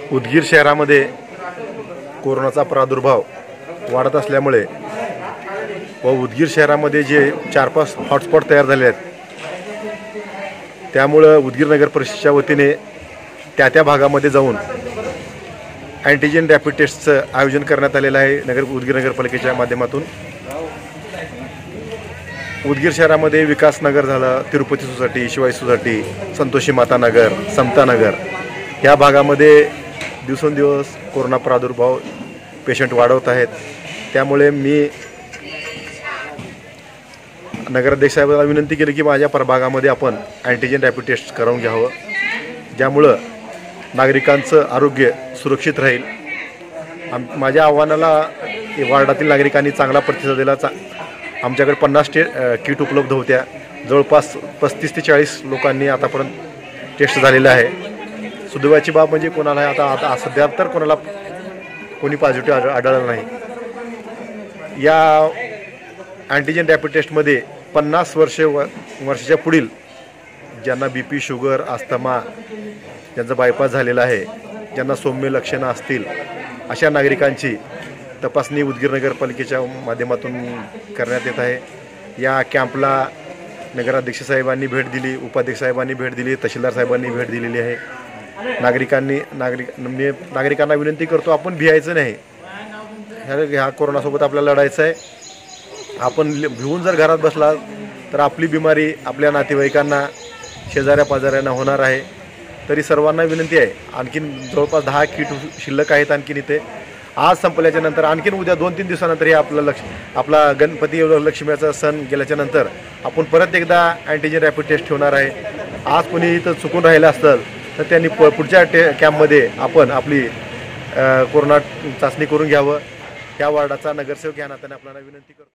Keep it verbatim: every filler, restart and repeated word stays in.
उदगीर शहरामध्ये कोरोनाचा प्रादुर्भाव वाढत असल्यामुळे व उदगीर शहरामध्ये जे चार पाच हॉटस्पॉट तयार झाले आहेत त्यामुळे उदगीर नगर परिषदेच्या वतीने त्या त्या भागामध्ये जाऊन अँटीजन रॅपिड टेस्टचं आयोजन करण्यात आलेलं आहे नगर उदगीर नगरपालिकेच्या माध्यमातून। उदगीर शहरामध्ये विकास नगर झालं, तिरुपती सोसायटी, शिवाई सोसायटी, संतोषी माता नगर, समता नगर या भागामध्ये दिवसेंदिवस कोरोना प्रादुर्भाव पेशंट वाढवत आहेत। त्यामुळे मी नगराध्यक्ष साहेबांना विनंती केली की माझ्या प्रभागामध्ये आपण अँटीजन रॅपिड टेस्ट करून घ्यावं, ज्यामुळं नागरिकांचं आरोग्य सुरक्षित राहील। आम माझ्या आव्हानाला वार्डातील नागरिकांनी चांगला प्रतिसाद दिला। चा आमच्याकडे पन्नास टे किट उपलब्ध होत्या, जवळपास पस्तीस ते चाळीस लोकांनी आतापर्यंत टेस्ट झालेलं आहे। सुदैवाची बाब म्हणजे कोणाला आता आता सध्या तर कोणाला कोणी पॉझिटिव्ह आढळलं नाही। या अँटीजन रॅपिड टेस्टमध्ये पन्नास वर्षे व वर्षाच्या पुढील ज्यांना बी पी, शुगर, अस्थमा, ज्यांचा बायपास झालेला आहे, ज्यांना सौम्य लक्षणं असतील अशा नागरिकांची तपासणी उदगीर नगरपालिकेच्या माध्यमातून करण्यात येत आहे। या कॅम्पला नगराध्यक्ष साहेबांनी भेट दिली, उपाध्यक्ष साहेबांनी भेट दिली, तहसीलदार साहेबांनी भेट दिलेली आहे। नागरिकांनी नागरिक मी नागरिकांना विनंती करतो, आपण भियायचं नाही। ह्या ह्या कोरोनासोबत आपल्याला लढायचं आहे। आपण भिवून जर घरात बसला तर आपली बिमारी आपल्या नातेवाईकांना, शेजाऱ्या पाजाऱ्यांना होणार आहे। तरी सर्वांना विनंती आहे, आणखीन जवळपास दहा किट शिल्लक आहेत आणखीन इथे। आज संपल्याच्या नंतर आणखीन उद्या दोन तीन दिवसानंतर हे आपलं लक्ष आपला गणपती लक्ष्मीचा सण गेल्याच्या नंतर आपण परत एकदा अँटीजन रॅपिड टेस्ट ठेवणार आहे। आज कोणी इथं चुकून राहिलं असतं तर त्यांनी प पुढच्या टे कॅम्पमध्ये आपण आपली कोरोना चाचणी करून घ्यावं। ह्या वार्डाचा नगरसेवक या नात्याने आपल्याला विनंती करतो।